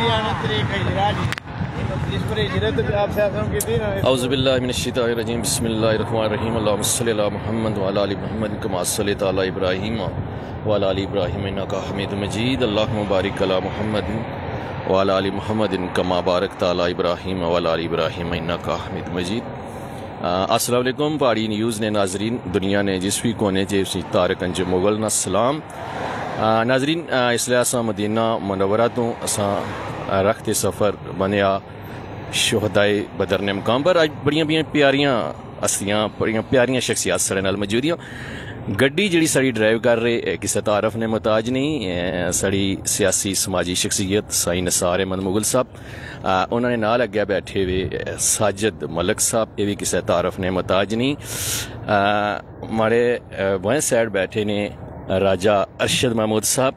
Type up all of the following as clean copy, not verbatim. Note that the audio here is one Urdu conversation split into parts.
اعوذ باللہ من الشیطان الرجیم بسم اللہ الرحمن الرحیم اللہم صلی علی محمد وعلی آل محمد کما صلیت علی ابراہیم وعلی آل ابراہیم انک حمید مجید اللہم بارک علی محمد وعلی آل محمد کما بارکت علی ابراہیم وعلی آل ابراہیم انک حمید مجید۔ السلام علیکم، پہاڑی نیوز نے ناظرین دنیا نے جس بھی کونے جی تارک انج مغل نا سلام۔ ناظرین اس لیے اساں مدینہ منورہ تو اساں رخت سفر بنیا شہدائے بدر نے مقام پر۔ آج بڑیاں پیاریاں ہستیاں بڑیاں پیاریاں شخصیات سڑے نال موجودیاں۔ گڈی جڑی سڑی ڈرائیو کر رہے کسی تعارف نے محتاج نہیں، سڑی سیاسی سماجی شخصیت سائی نثار احمد مغل صاحب، انہوں نے نال اگے بیٹھے ہوئے ساجد ملک صاحب، یہ بھی کسی تعارف نے محتاج نہیں۔ ہمارے بائیں سائڈ بیٹھے نے راجہ ارشد محمود صاحب،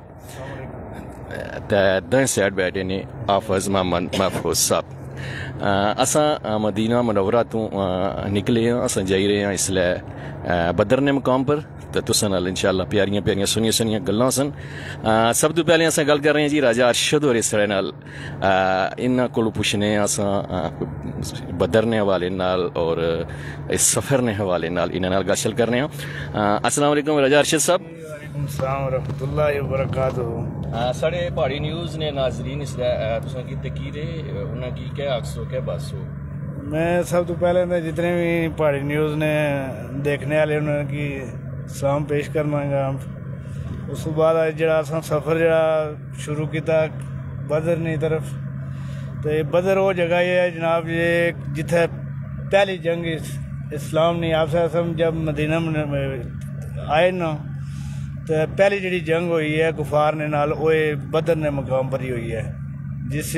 دائیں سائڈ بیٹھے نے حافظ محمد محفوظ صاحب۔ اساں مدینہ منورہ تو نکلے ہیں، اساں جائی رہے ہیں اس لیے بدر نے مقام پر، تو تساں نال انشاءاللہ پیاریاں سنیاں گلاں سن۔ سب تو پہلے اساں گل کر رہے ہیں جی راجہ ارشد اور اس نال، انہاں کولوں پوچھنے اساں بدر نے حوالے نال اور اس سفر نے حوالے نال انہاں نال گل شل کرنے ہیں۔ السلام علیکم راجہ ارشد صاحب۔ السلام ورحمۃ اللہ وبرکاتہ۔ ساڑھے پہاڑی نیوز نے ناظرین اس لیے تساں کی تقیرے انہاں کی کیا عکسو کیا باسو؟ میں سب تو پہلے تو جتنے بھی پہاڑی نیوز نے دیکھنے والے انہوں کی سلام پیش کرنا گا۔ اس بعد جڑا اساں سفر جڑا شروع کیتا بدر نی طرف، تو بدر وہ جگہ یہ ہے جناب یہ جتھے پہلی جنگ اسلام نے آپ سے جب مدینہ آئے نا، تو پہلی جڑی جنگ ہوئی ہے کفار نے نال وہ بدر نے مقام پر ہی ہوئی ہے، جس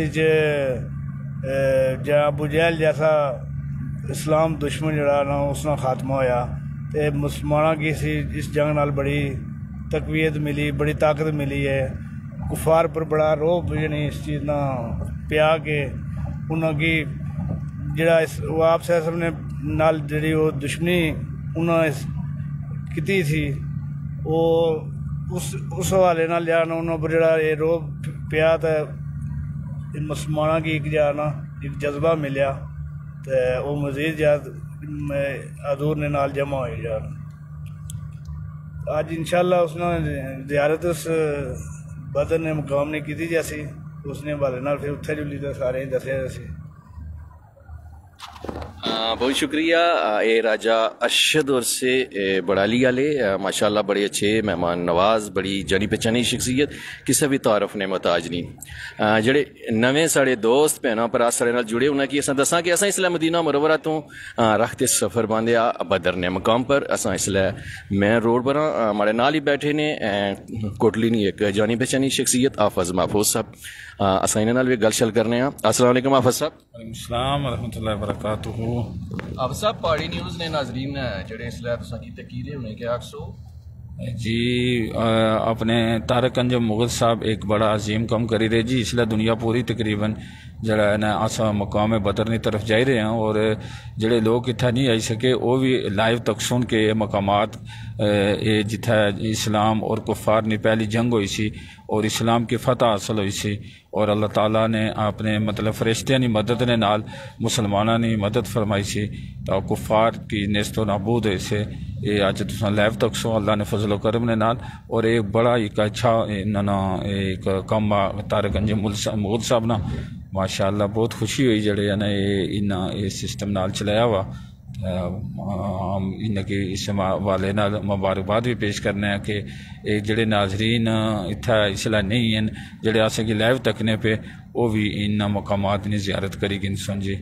ابو جہل جیسا اسلام دشمن جڑا نا اس کا خاتمہ ہویا، تو مسلمانوں کی اس جنگ نال بڑی تقویت ملی، بڑی طاقت ملی ہے۔ کفار پر بڑا روب یعنی اس چیز نہ پیا کہ انہوں کی جڑا وہ آپ سے سب نے نال جڑی وہ دشمنی انہوں کی تھی، وہ اس حوالے نال جانا انہوں پر جڑا یہ روب پیا، تو مسلمانوں کی ایک جانا ایک جذبہ ملیا، تو وہ مزید جات حضور نے نال جمع ہوئی جانا۔ آج انشاءاللہ اس نے زیارت اس بدر نے مقام نے کی تھی جیسی اس نے حوالے نال پھر اتھے جلی تو سارے دسیا جیسے۔ بہت شکریہ۔ اے راجہ ارشد اور سے بڑالی والے ماشاءاللہ بڑے اچھے مہمان نواز، بڑی جانی پہچانی شخصیت، کسی بھی تعارف نے محتاج نہیں۔ جڑے نویں ساڑے دوست بھیناں پر ساڑے نال جڑے انہاں کی اساں دساں کہ اساں اس لیے مدینہ منورہ تو رخت سفر باندھیا بدر نے مقام پر، اساں اس لیے مین روڈ پر ہاں۔ ہمارے نال ہی بیٹھے نے کوٹلی نی ایک جانی پہچانی شخصیت حافظ محفوظ صاحب، اساں انہاں نال بھی گل شل کرنے ہاں۔ السلام علیکم حافظ صاحب۔ وعلیکم السلام ورحمۃ اللہ وبرکاتہ۔ حافظ صاحب پہاڑی نیوز نے ناظرین جڑے اس لیے تساں کی تقیرے انہیں کیا عکسو؟ جی اپنے تارک انجم مغل صاحب ایک بڑا عظیم کام کری رہے جی، اس لیے دنیا پوری تقریباً جڑا ہے نا اساں مقام بدر نی طرف جائی رہے ہیں، اور جڑے لوگ اتھا نہیں آئی سکے وہ بھی لائیو تک سن کے مقامات جتھا اسلام اور کفار نے پہلی جنگ ہوئی سی اور اسلام کی فتح حاصل ہوئی سی، اور اللہ تعالیٰ نے اپنے مطلب فرشتیاں نی مدد نے نال مسلمانوں نے مدد فرمائی سی، تو کفار کی نیست و نابود ہوئی سے یہ اج تساں لائیو تک سو اللہ نے فضل و کرم نے نال، اور ایک بڑا ایک اچھا ایک کم تارک انجم مغل صاحب نا ماشاءاللہ بہت خوشی ہوئی جڑے نا یہ سسٹم نال چلایا ہوا۔ ہم ان کے اس والے نال مبارکباد بھی پیش کرنے ہیں کہ ایک جڑے ناظرین اتھا اس لیے نہیں ہیں جڑے آسے کی لائیو تکنے پہ وہ بھی ان مقامات نے زیارت کری گن سن جی۔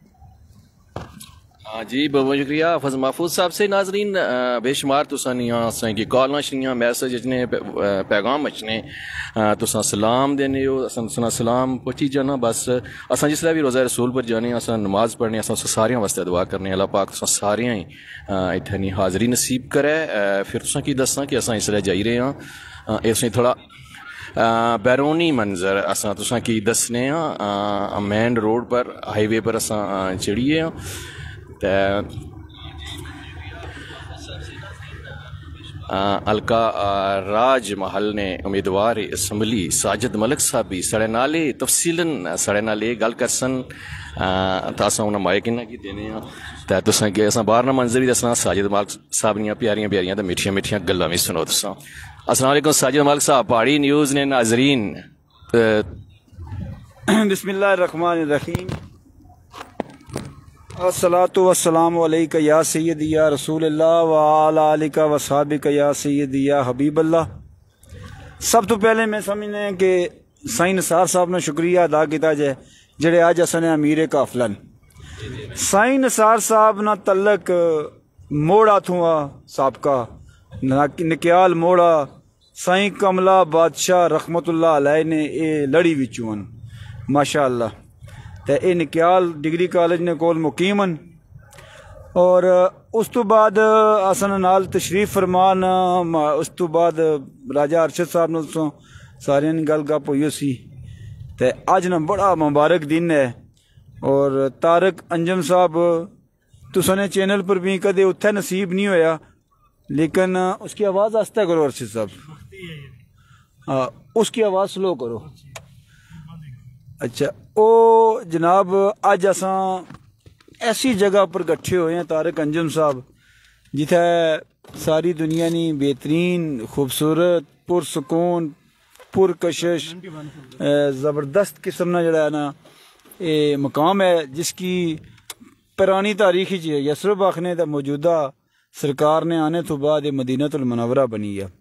جی بہت شکریہ حافظ محفوظ صاحب سے۔ ناظرین بے شمار تساں اساں کی کال نشریاں میسج اچنے پیغام اچنے تساں سلام دینے ہو، اساں سلام پہنچی جانا، بس اساں جس طرح بھی روزہ رسول پر جانے اساں نماز پڑھنے اساں ساریاں واسطے دعا کرنے اللہ پاک تساں ساریاں ہی اتنی حاضری نصیب کرے۔ پھر تساں کی دساں کہ اساں اس لیے جائی رہے ہاں، اس نے تھوڑا بیرونی منظر اساں تساں کی دسنے ہاں۔ مین روڈ پر ہائی وے پر اساں چڑھیے ہاں، حلقہ راج محل نے امیدوار اسمبلی ساجد ملک صاحب بھی سڑے نالے تفصیلاً سڑے نالے گل کرسن تاساں انہاں مائک انہاں کی دینے ہیں تے تساں کہ اساں باہر نہ منظر بھی دسنا ساجد ملک صاحب دیاں پیاریاں پیاریاں تے میٹھیاں میٹھیاں گلاں بھی سنو تساں. السلام علیکم ساجد ملک صاحب, پہاڑی نیوز نے ناظرین. بسم اللہ الرحمن الرحیم. الصلاۃ والسلام علیکہ یا سیدی یا رسول اللہ وعلی آلکہ وصحابکہ یا سیدی یا حبیب اللہ. سب تو پہلے میں سمجھنے کہ سائیں نثار صاحب نے شکریہ ادا کیتا جائے جڑے اج اساں نے امیر قافلہ. سائیں نثار صاحب نہ تعلق موڑا تھوا سابقہ نکیال موڑا سائیں کملا بادشاہ رحمت اللہ علیہ نے اے لڑی وچوں ماشاء اللہ. تے اے نکیال ڈگری کالج نے کول مقیمن اور اس تو بعد اساں نال تشریف فرمان اس تو بعد راجہ ارشد صاحب نال سارے گل گپ ہوئی سی. تے اج نا بڑا مبارک دن ہے اور طارق انجم صاحب تساں نے چینل پر بھی کدے اتھے نصیب نہیں ہویا لیکن اس کی آواز آہستہ کرو ارشد صاحب, اس کی آواز سلو کرو. اچھا او جناب اج اساں ایسی جگہ پر کٹھے ہوئے ہیں طارق انجم صاحب جتھے ساری دنیا نی بہترین خوبصورت پرسکون پرکشش زبردست قسم نہ جڑا ہے نا یہ مقام ہے جس کی پرانی تاریخ یسرب آخنے دا موجودہ سرکار نے آنے تو بعد یہ مدینہ المنورہ بنی ہے.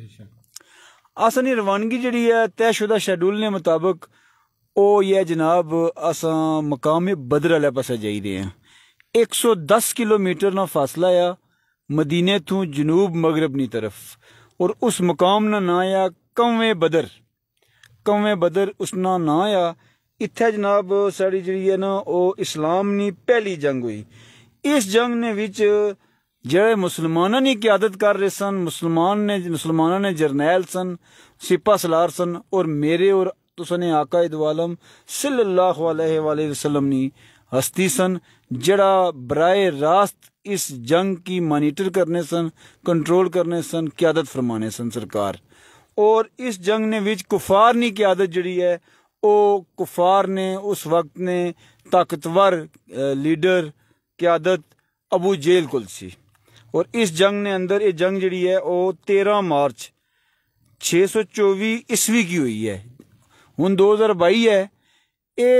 آسانی روانگی جڑی ہے طے شدہ شیڈول نے مطابق او یہ جناب اساں مقام بدر والے پاسے جائی دے ہیں. 110 کلومیٹر نہ فاصلہ آیا مدینے تو جنوب مغرب نی طرف اور اس مقام نا نا آیا قوم بدر. قوم بدر اس نا نا آیا. اتھے جناب ساڑی جڑی ہے نا او اسلام نی پہلی جنگ ہوئی. اس جنگ نے وچ جڑے مسلمانوں نے قیادت کر رہے سن مسلمانوں نے جرنیل سن سپاہ سالار سن اور میرے اور تسنے آقا دو صلی اللہ علیہ وآلہ وسلم نی ہستی سن جڑا برائے راست اس جنگ کی مانیٹر کرنے سن کنٹرول کرنے سن قیادت فرمانے سن سرکار. اور اس جنگ نے وچ کفار نی قیادت جڑی ہے او کفار نے اس وقت نے طاقتور لیڈر قیادت ابو جیل کل سی. اور اس جنگ نے اندر یہ جنگ جڑی ہے او 13 مارچ 624 عیسوی کی ہوئی ہے. ہن 2022 ہے. اے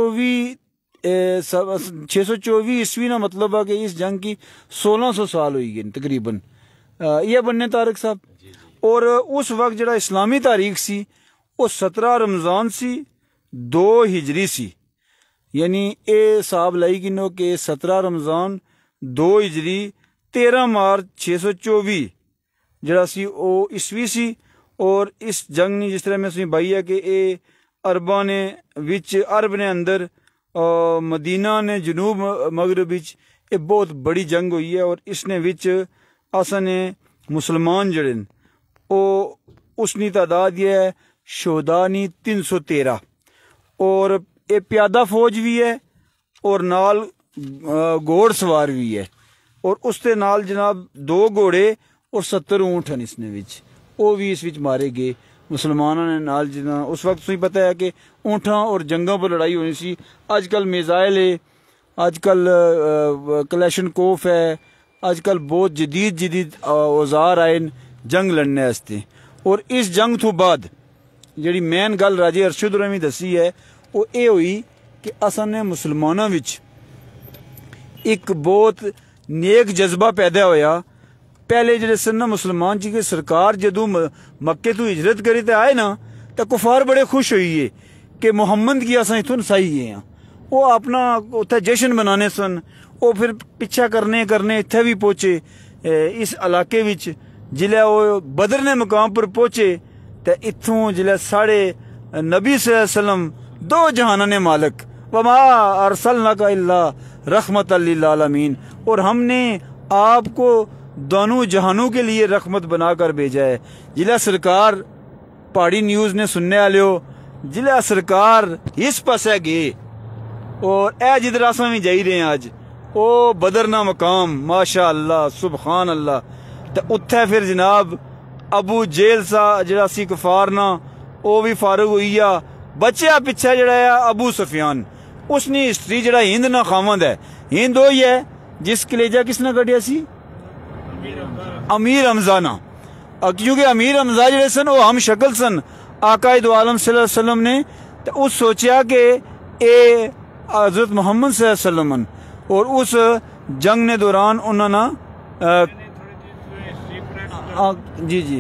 624 عیسوی نا مطلب ہے کہ اس جنگ کی 1600 سال ہوئی گئے تقریباً. یہ بننے طارق صاحب. اور اس وقت جڑا اسلامی تاریخ سی وہ 17 رمضان سی 2 ہجری سی. یعنی اے حساب لائی گنو کہ 17 رمضان 2 ہجری 13 مارچ 624 جڑا سی او عیسوی سی. اور اس جنگ نے جس طرح میں سنی بھائی ہے کہ اے عرباں نے وچ عرب نے اندر مدینہ نے جنوب مغرب وچ اے بہت بڑی جنگ ہوئی ہے. اور اس نے وچ اساں نے مسلمان جڑے او اس نی تعداد یہ ہے شہداء نی 313 اور اے پیادہ فوج بھی ہے اور نال گھوڑ سوار بھی ہے اور اس دے نال جناب 2 گھوڑے اور 70 اونٹ ہیں اس نے وچ وہ بھی اس وچ مارے گئے مسلمانوں نے نال جنا. اس وقت تمہیں پتہ ہے کہ اونٹاں اور جنگاں پر لڑائی ہونی سی. اج کل میزائل ہے, اج کل کلیشن کوف ہے, اج کل بہت جدید اوزار آئے جنگ لڑنے واسطے. اور اس جنگ تو بعد جڑی مین گل راجے ارشد نے دسی ہے وہ یہ ہوئی کہ اساں نے مسلمانوں وچ ایک بہت نیک جذبہ پیدا ہویا. پہلے جڑے سن نا مسلمان جی کے سرکار جدو مکے تو ہجرت کری تے آئے نا تو کفار بڑے خوش ہوئی ہے کہ محمد کی اساں اتھوں نسائی ہیں. وہ اپنا اتھے جشن بنانے سن. وہ پھر پیچھا کرنے اتھے بھی پہنچے اس علاقے وچ. جلے وہ بدر نے مقام پر پہنچے تے اتھوں جلے ساڑھے نبی صلی اللہ علیہ وسلم 2 جہانہ نے مالک وما ارسلناک الا رحمت للعالمین, اور ہم نے آپ کو دونوں جہانوں کے لیے رحمت بنا کر بھیجا ہے. جلے سرکار پہاڑی نیوز نے سننے والے ہو جلے سرکار اس پاسے گئے اور اے جدھر اساں بھی جائی رہے ہیں آج او بدر نا مقام ماشاء اللہ سبحان اللہ. تو اتھے پھر جناب ابو جیل سا جڑا سی کفار نا وہ بھی فارغ ہوئی آ بچیا پیچھے جڑا ہے ابو سفیان اس نے ہسٹری جڑا ہند نا خاوند ہے ہند وہی ہے جس کلیجہ کس نے کٹیا سی امیر حمزہ نا کیونکہ امیر حمزہ جڑے سن وہ ہم شکل سن آقا دو عالم صلی اللہ علیہ وسلم نے تو اس سوچیا کہ اے حضرت محمد صلی اللہ علیہ وسلم اور اس جنگ نے دوران انہوں نے جی جی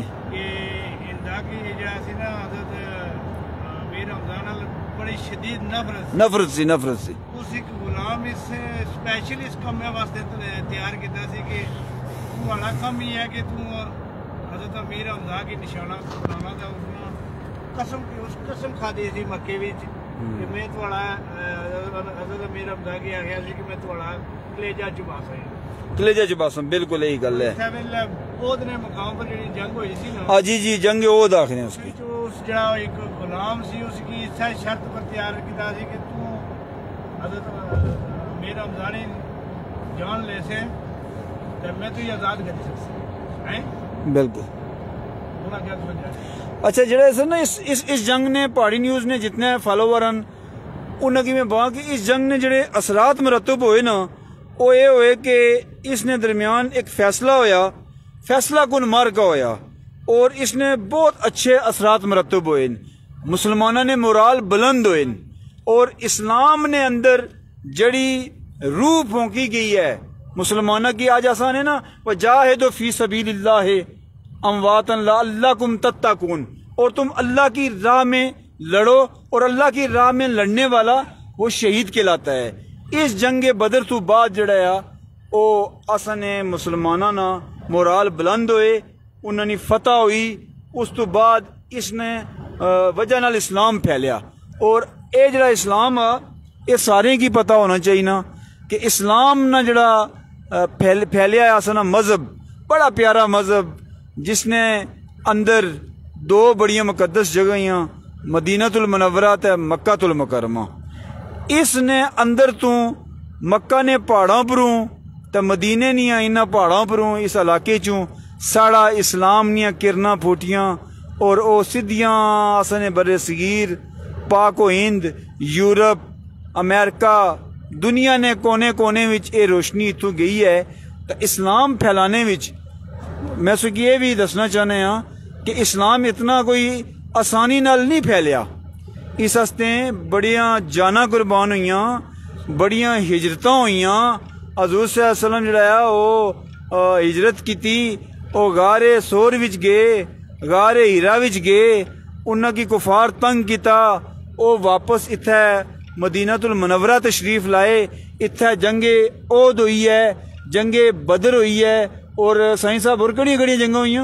نفرت سی اس ایک غلام اس اسپیشل اس کام واسطے تیار کیتا سی کہ تمہارا کام یہ ہے کہ تم حضرت امیر حمزہ کی نشانہ بنانا تھا اس قسم کھا دی سی مکے وچ کہ میں تھوڑا حضرت امیر حمزہ کی آخیا سی کہ میں تھوڑا کلیجہ چبا سا کلیجہ چبا سا بالکل یہی گل ہے عہد نے مقام پر جڑی جنگ ہوئی سی نا جی جی جنگ عہد آخر ہیں اس کی اس جڑا ایک غلام سی اس کی شرط پر تیار کیتا سی کہ تو حضرت امیر حمزہ نے جان لے سے تو میں تو یہ آزاد کر سکتا بالکل اچھا جڑا سر نا اس جنگ نے پہاڑی نیوز نے جتنے فالوور ہیں انہوں کی میں بہا کہ اس جنگ نے جڑے اثرات مرتب ہوئے نا وہ یہ ہوئے کہ اس نے درمیان ایک فیصلہ ہویا فیصلہ کن مارکا ہویا اور اس نے بہت اچھے اثرات مرتب ہوئے مسلمانوں نے مورال بلند ہوئے اور اسلام نے اندر جڑی روح پھونکی گئی ہے مسلمانوں کی آج آسان ہے نا وجاہدوا فی سبیل اللہ امواتا لعلکم تتقون اور تم اللہ کی راہ میں لڑو اور اللہ کی راہ میں لڑنے والا وہ شہید کہلاتا ہے اس جنگ بدر تو بعد جڑا ہے او اصل مسلمانوں نا مورال بلند ہوئے انہوں نے فتح ہوئی اس تو بعد اس نے وجہ نال اسلام پھیلیا اور اے جڑا اسلام یہ سارے کی پتہ ہونا چاہیے نا کہ اسلام نہ جڑا پھیلیا ہے اصل مذہب بڑا پیارا مذہب جس نے اندر دو بڑیاں مقدس جگہیں مدینۃ المنورہ تے مکہ المکرمہ اس نے اندر تو مکہ نے پہاڑوں پروں تے مدینے نیاں انہاں پہاڑوں پروں اس علاقے چوں ساڑا اسلام نیاں کرنا پھوٹیاں اور او سدھیاں اصل بر صغیر پاک و ہند یورپ امریکہ دنیا نے کونے کونے وچ اے روشنی اتو گئی ہے تو اسلام پھیلانے وچ میں سو یہ بھی دسنا چاہنے ہاں کہ اسلام اتنا کوئی آسانی نال نہیں پھیلیا اس ہستے بڑیاں جانا قربان ہوئیاں بڑیاں ہجرتاں ہوئیاں حضور صلی اللہ علیہ وسلم جڑا ہے وہ ہجرت کی تھی وہ غارے سور وچ گئے غارے ہیرا وچ گئے انہاں کی کفار تنگ کیتا وہ واپس اتھے مدینۃ المنورہ تشریف لائے اتھے جنگ عہد ہوئی ہے جنگ بدر ہوئی ہے اور سائیں صاحب اور کڑی کڑی جنگیں ہوئی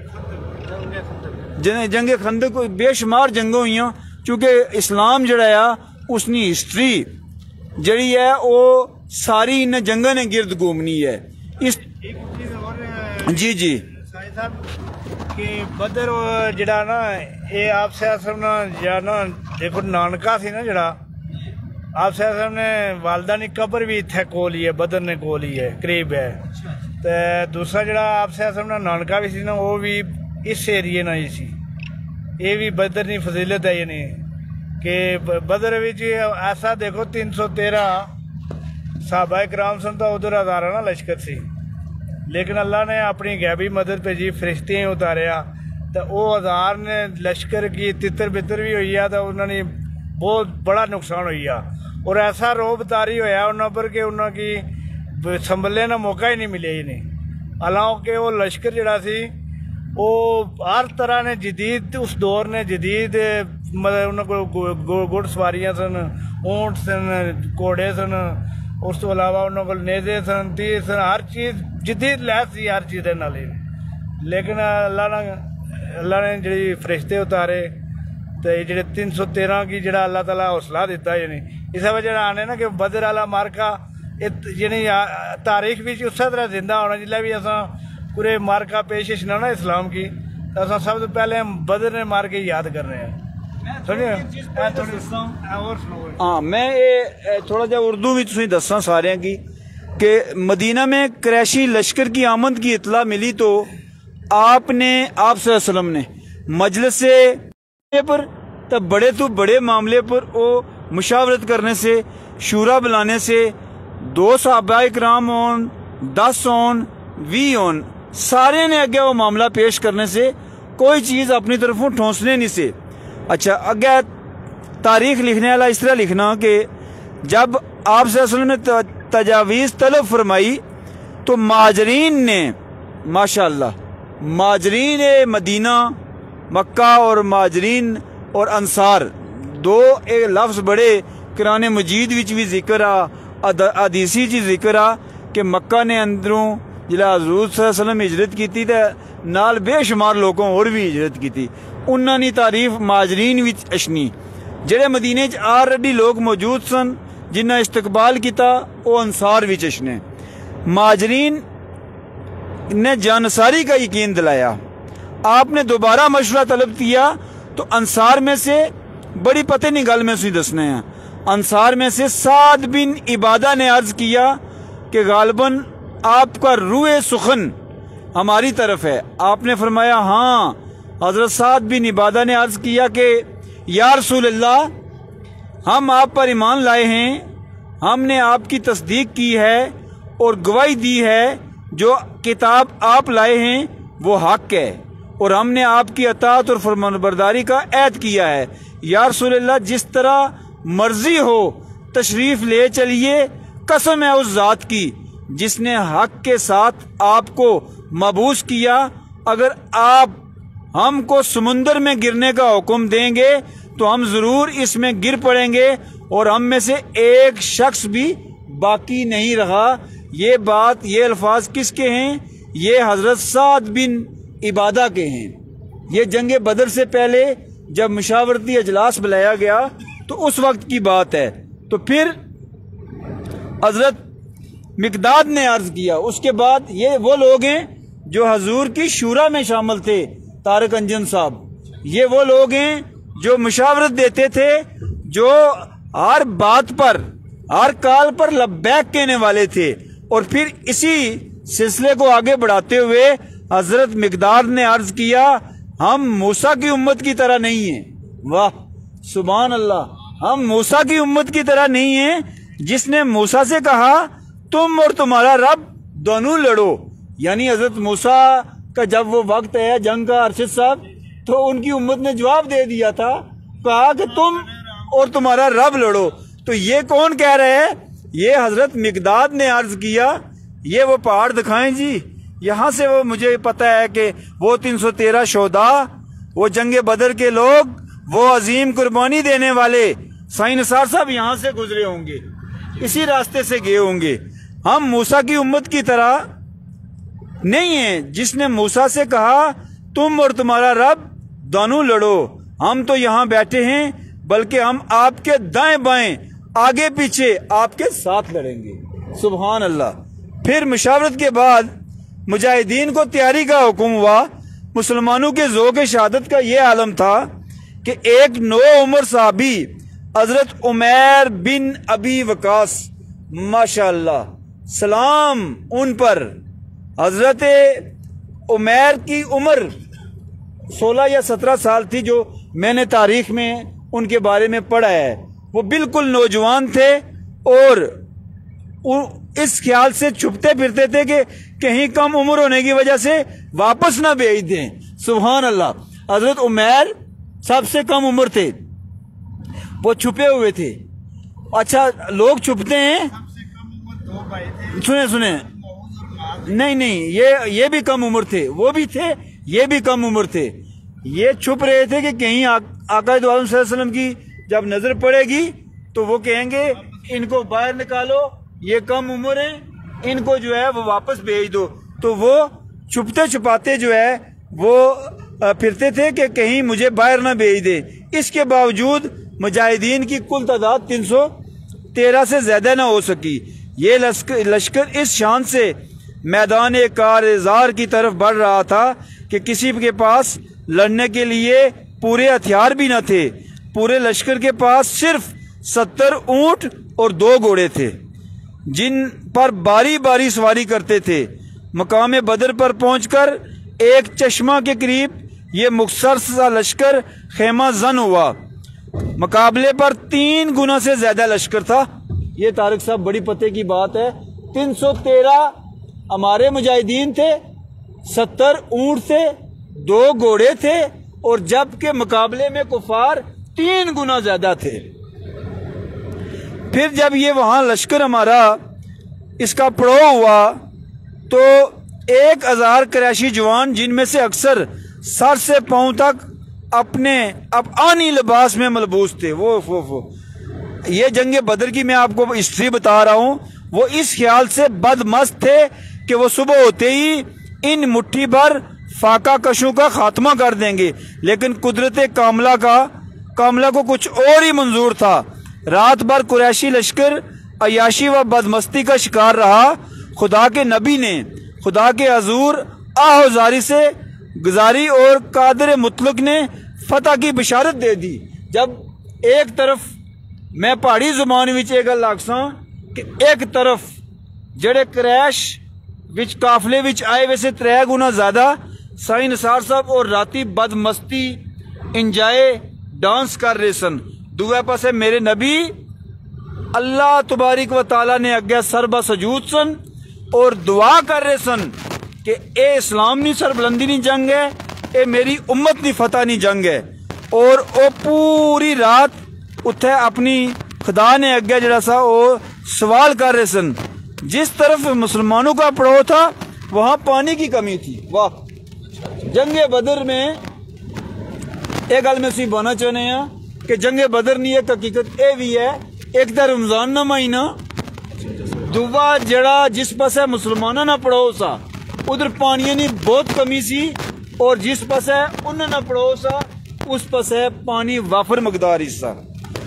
جنگ خندق بے شمار جنگیں ہوئی چونکہ اسلام جڑا ہے اس نے ہسٹری جڑی ہے وہ ساری ان جنگوں نے گرد گھومنی ہے اس جی جی کہ بدر جڑا نا یہ آپ سے نا دیکھو نانکا سی نا جڑا آپ سے نے والدہ نے قبر بھی اتنے کول ہی ہے بدر نے کول ہی ہے قریب ہے تو دوسرا جڑا آپ سے نانکا بھی سی نا وہ بھی اس ایریے نا ہی سی یہ بھی بدر کی فضیلت ہے یعنی کہ بدر ایسا دیکھو 313 صحابہ کرام سن تو ادھر ہزارہ نا لشکر سی لیکن اللہ نے اپنی غیبی مدد بھیجی فرشتے اتاریا تو وہ 1000 نے لشکر کی تتر بتر بھی ہوئی ہے تو انہوں نے بہت بڑا نقصان ہوئی ہے اور ایسا روب تاری ہویا انہوں پر کہ انہوں کی سنبھلنے کا موقع ہی نہیں ملے ہی نہیں حالانکہ وہ لشکر جڑا سی وہ ہر طرح نے جدید اس دور نے جدید مطلب انہوں کو گھڑ سواریاں سن اونٹ سن گھوڑے سن اس تو علاوہ انہوں کو نیزے سن تیر سن ہر چیز جدید لحاظ سی ہر چیز نال لیکن اللہ نے جڑی فرشتے اتارے تو یہ جڑے 313 کی جڑا اللہ تعالیٰ حوصلہ دیتا ہے یعنی اس وجہ آنے نا کہ بدر والا مارکا یعنی تاریخ بھی اسی طرح زندہ ہونا جلے بھی اصا پورے مارکا پیشش نہ نا اسلام کی تو اصا سب سے پہلے ہم بدر نے مار کے یاد کر رہے ہیں ہاں میں تھوڑا جا اردو بھی تسی دساں سارے کی کہ مدینہ میں قریشی لشکر کی آمد کی اطلاع ملی تو آپ صلی اللہ علیہ وسلم نے مجلس پر تب بڑے تو بڑے معاملے پر وہ مشاورت کرنے سے، شورا بلانے سے، 2 صحابہ کرام ہون، 10 ہون، 20 ہون، سارے نے اگے وہ معاملہ پیش کرنے سے کوئی چیز اپنی طرفوں ٹھونسنے نہیں سے۔ اچھا اگے تاریخ لکھنے والا اس طرح لکھنا کہ جب آپ صلی اللہ علیہ وسلم نے تجاویز طلب فرمائی تو مہاجرین نے، ماشاءاللہ مہاجرین مدینہ مکہ اور مہاجرین اور انصار دو لفظ بڑے قرآن مجید وچ بھی ذکر آ، حدیثی چی ذکر آ کہ مکہ نے اندروں جلا حضور صلی اللہ علیہ وسلم ہجرت کیتی تے نال بے شمار لوگوں اور بھی ہجرت کیتی، انہاں نے تعریف مہاجرین وچ اشنی۔ جڑے مدینے چ آلریڈی لوگ موجود سن جنہ استقبال کیتا وہ انصار وچ اشنے۔ مہاجرین نے جانصاری کا یقین دلایا، آپ نے دوبارہ مشورہ طلب کیا تو انصار میں سے بڑی پتہ نہیں گل میں سے دسنے ہیں، انصار میں سے سعد بن عبادہ نے عرض کیا کہ غالباً آپ کا روح سخن ہماری طرف ہے۔ آپ نے فرمایا ہاں۔ حضرت سعد بن عبادہ نے عرض کیا کہ یا رسول اللہ، ہم آپ پر ایمان لائے ہیں، ہم نے آپ کی تصدیق کی ہے اور گواہی دی ہے جو کتاب آپ لائے ہیں وہ حق ہے، اور ہم نے آپ کی اطاعت اور فرمانبرداری کا عہد کیا ہے۔ یا رسول اللہ، جس طرح مرضی ہو تشریف لے چلیے، قسم ہے اس ذات کی جس نے حق کے ساتھ آپ کو مبعوث کیا، اگر آپ ہم کو سمندر میں گرنے کا حکم دیں گے تو ہم ضرور اس میں گر پڑیں گے اور ہم میں سے ایک شخص بھی باقی نہیں رہا۔ یہ بات، یہ الفاظ کس کے ہیں؟ یہ حضرت سعد بن عبادہ کے ہیں۔ یہ جنگ بدر سے پہلے جب مشاورتی اجلاس بلایا گیا تو اس وقت کی بات ہے۔ تو پھر حضرت مقداد نے عرض کیا، اس کے بعد یہ وہ لوگ ہیں جو حضور کی شورا میں شامل تھے، طارق انجم صاحب، یہ وہ لوگ ہیں جو مشاورت دیتے تھے، جو ہر بات پر، ہر کال پر لبیک کہنے والے تھے۔ اور پھر اسی سلسلے کو آگے بڑھاتے ہوئے حضرت مقداد نے عرض کیا، ہم موسیٰ کی امت کی طرح نہیں ہیں۔ واہ سبحان اللہ، ہم موسیٰ کی امت کی طرح نہیں ہیں جس نے موسیٰ سے کہا تم اور تمہارا رب دونوں لڑو۔ یعنی حضرت موسیٰ کا جب وہ وقت ہے جنگ کا، ارشد صاحب، تو ان کی امت نے جواب دے دیا تھا، کہا کہ تم اور تمہارا رب لڑو۔ تو یہ کون کہہ رہے ہیں؟ یہ حضرت مقداد نے عرض کیا۔ یہ وہ پہاڑ دکھائیں جی، یہاں سے وہ مجھے پتہ ہے کہ وہ 313 شہداء، وہ جنگ بدر کے لوگ، وہ عظیم قربانی دینے والے سائیں نثار صاحب یہاں سے گزرے ہوں گے، اسی راستے سے گئے ہوں گے۔ ہم موسیٰ کی امت کی طرح نہیں ہیں جس نے موسیٰ سے کہا تم اور تمہارا رب دونوں لڑو۔ ہم تو یہاں بیٹھے ہیں، بلکہ ہم آپ کے دائیں بائیں، آگے پیچھے آپ کے ساتھ لڑیں گے۔ سبحان اللہ۔ پھر مشاورت کے بعد مجاہدین کو تیاری کا حکم ہوا۔ مسلمانوں کے ذوق شہادت کا یہ عالم تھا کہ ایک نو عمر صحابی حضرت عمیر بن ابی وقاص، ماشاءاللہ سلام ان پر، حضرت عمیر کی عمر 16 یا 17 سال تھی، جو میں نے تاریخ میں ان کے بارے میں پڑھا ہے۔ وہ بالکل نوجوان تھے اور اس خیال سے چھپتے پھرتے تھے کہ کہیں کم عمر ہونے کی وجہ سے واپس نہ بھیج دیں۔ سبحان اللہ۔ حضرت عمیر سب سے کم عمر تھے، وہ چھپے ہوئے تھے۔ اچھا لوگ چھپتے ہیں، سنیں نہیں، یہ بھی کم عمر تھے، وہ بھی تھے، یہ بھی کم عمر تھے۔ یہ چھپ رہے تھے کہ کہیں آقا دو عالم صلی اللہ علیہ وسلم کی جب نظر پڑے گی تو وہ کہیں گے ان کو باہر نکالو، یہ کم عمر ہیں، ان کو جو ہے وہ واپس بھیج دو۔ تو وہ چھپتے چھپاتے جو ہے وہ پھرتے تھے کہ کہیں مجھے باہر نہ بھیج دے۔ اس کے باوجود مجاہدین کی کل تعداد 313 سے زیادہ نہ ہو سکی۔ یہ لشکر اس شان سے میدان کارزار کی طرف بڑھ رہا تھا کہ کسی کے پاس لڑنے کے لیے پورے ہتھیار بھی نہ تھے۔ پورے لشکر کے پاس صرف 70 اونٹ اور 2 گھوڑے تھے، پر باری باری سواری کرتے تھے۔ مقام بدر پر پہنچ کر ایک چشمہ کے قریب یہ مختصر سا لشکر خیمہ زن ہوا۔ مقابلے پر 3 گنا سے زیادہ لشکر تھا۔ یہ طارق صاحب بڑی پتے کی بات ہے، 313 ہمارے مجاہدین تھے، 70 اونٹ تھے، 2 گھوڑے تھے، اور جبکہ مقابلے میں کفار 3 گنا زیادہ تھے۔ پھر جب یہ وہاں لشکر ہمارا اس کا پڑاؤ ہوا تو 1000 قریشی جوان، جن میں سے اکثر سر سے پاؤں تک اپنے افغانی لباس میں ملبوس تھے، وہ یہ جنگ بدر کی میں آپ کو ہسٹری بتا رہا ہوں، وہ اس خیال سے بدمست تھے کہ وہ صبح ہوتے ہی ان مٹھی بھر فاقہ کشوں کا خاتمہ کر دیں گے، لیکن قدرت کاملہ کو کچھ اور ہی منظور تھا۔ رات بھر قریشی لشکر عیاشی و بدمستی کا شکار رہا۔ خدا کے نبی نے خدا کے حضور آہوزاری سے گزاری اور قادر مطلق نے فتح کی بشارت دے دی۔ جب ایک طرف میں پہاڑی زبان وچ یہ گل آکھساں کہ ایک طرف جڑے قریش وچ قافلے وچ آئے ویسے 3 گنا زیادہ سائیں نثار صاحب اور راتی بدمستی انجائے ڈانس کر رہے سن، دوے پاسے میرے نبی اللہ تبارک و تعالی نے اگے سربا سجود سن اور دعا کر رہے سن کہ اے اسلام نہیں سربلندی نہیں جنگ ہے، اے میری امت نہیں فتح نہیں جنگ ہے، اور او پوری رات اتھے اپنی خدا نے اگے جڑا سا او سوال کر رہے سن۔ جس طرف مسلمانوں کا پڑاؤ تھا وہاں پانی کی کمی تھی۔ واہ، جنگ بدر میں ایک گل میں بونا چاہنے ہیں کہ جنگ بدر نہیں ایک حقیقت اے بھی ہے، ایک تا رمضان نہ مہینہ دعا جڑا جس پاسے مسلمانوں نہ پڑاؤ سا ادھر پانی نہیں بہت کمی سی، اور جس پاسے انہوں نہ پڑاؤ سا اس پاسے پانی وافر مقدار ہی سا۔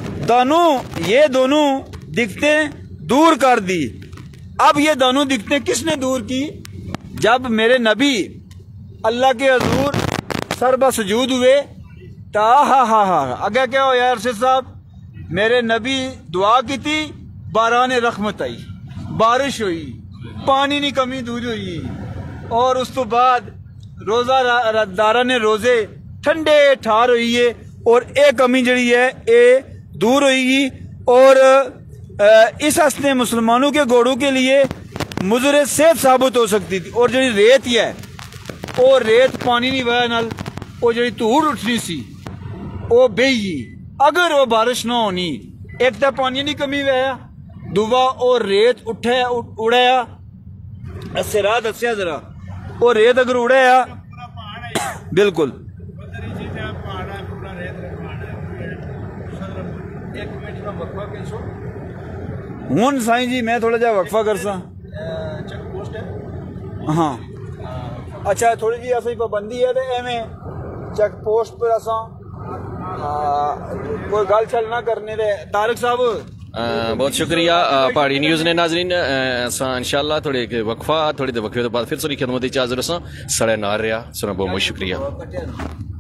یہ دونوں دکھتے دور کر دی۔ اب یہ دونوں دکھتے کس نے دور کی؟ جب میرے نبی اللہ کے حضور سربا سجود ہوئے تا اگے کیا ہو یار ارشد صاحب، میرے نبی دعا کی تھی، باران رحمت آئی، بارش ہوئی، پانی نہیں کمی دور ہوئی، اور اس تو بعد روزہ دارہ نے روزے ٹھنڈے ٹھار ہوئی ہے، اور ایک کمی جڑی ہے اے دور ہوئی گی، اور اس ہستے مسلمانوں کے گھوڑوں کے لیے مضر صحت ثابت ہو سکتی تھی۔ اور جڑی ریت ہی ہے وہ ریت پانی نہیں وجہ نال وہ جڑی دھوڑ اٹھنی سی وہ بہی، اگر وہ بارش نہ ہونی ایک تو پانی نہیں کمی ویا دعا اور ریت اڑایا اسرا دسیا ذرا، اور ریت اگر اڑایا بالکل ہوں سائیں جی میں تھوڑا جا وقفہ کرسا۔ ہاں اچھا تھوڑی جی ایسی پابندی ہے تو ایویں چیک پوسٹ پر اساں کوئی گل چل نہ کرنے دے۔ طارق صاحب بہت شکریہ پہاڑی نیوز نے ناظرین، انشاءاللہ تھوڑے وقفہ تھوڑی دیر وقفے تو بعد پھر ساری خدمت حاضر سڑے نار رہا سنا بہت بہت شکریہ۔